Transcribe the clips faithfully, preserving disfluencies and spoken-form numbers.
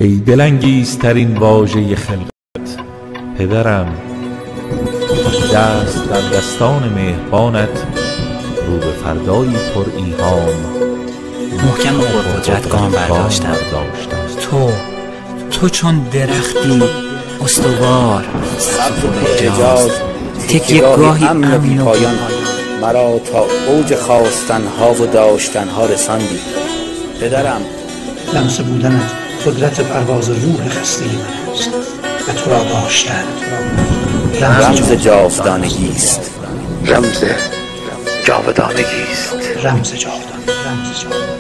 ای دلانگیزترین واژه خلقت پدرم، دست در دستان مهربانت رو به فردایی پر ایهام محکم و قدرت گام برداشتم. تو تو چون درختی استوار سبز و اعجاز تکیه گاهی امن و بی پایان مرا تا اوج خواستنها و داشتنها رساندی. پدرم، لمس بودنت قدرت پرواز روح خسته من است و تو را داشتن رمز جاودانگی است. رمز جاودانگی است. رمز جاودانگی رمز جاودانگی.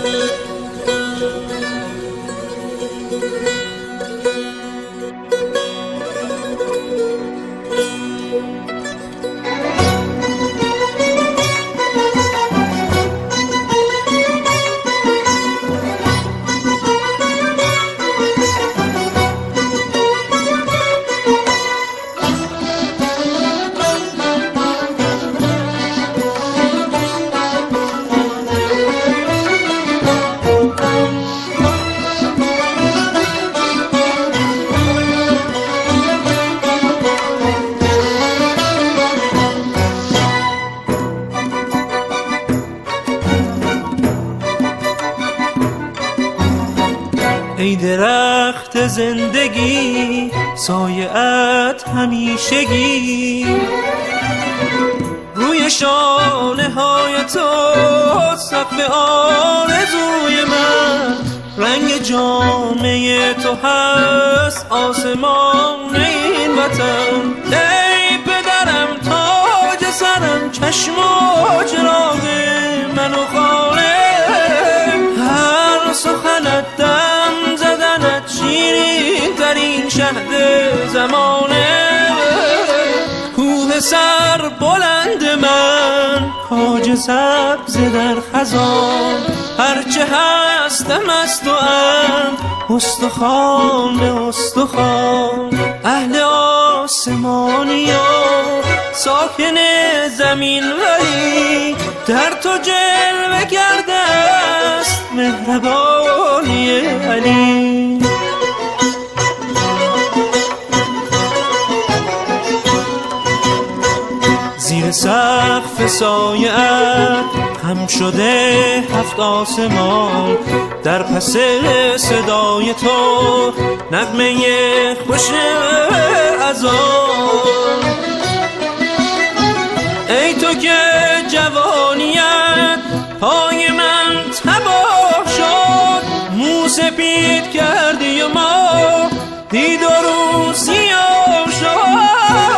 ای درخت زندگی سایه‌ات همیشگی، روی شانه های تو سقف آرزوی من، رنگ جامعه تو هست آسمان این وطن. ای پدرم تاج سرم، چشم و چراغ من و خانه، هر سخنت دم زدنت شیرین ترین شهد زمانه. کوه سر بلند من، کاج سبز در خزان، هرچه هستم از تو ام استخوان به استخوان. اهل آسمانی و ساکن زمین، ولی در تو جلوه کرده است مهربانی علی. زیر سقف سایه‌ات هم شده هفت آسمان، در پس صدای تو نغمه خوش اذان. ای تو که جوانیت پای من تباه شد، مو سپید کردی و ما دید و رو سیاه شد.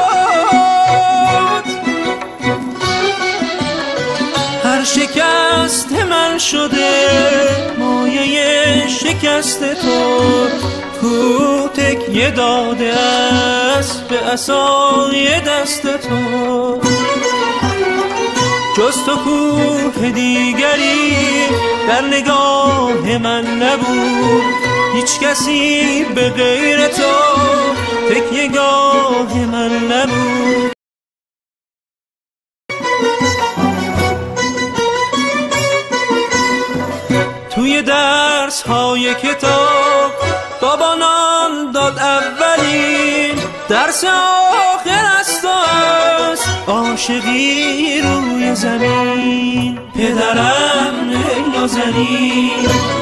هر شکست من شده مایه شکست تو، کو تکیه داده است به عصای دست تو. جز تو کوه دیگری در نگاه من نبود، هیچ کسی به غیر تو تکیه گاه من نبود. توی درس های کتاب بابانان داد اولین درس آخر است و است عاشقی روی زمین. پدرم ای نازنین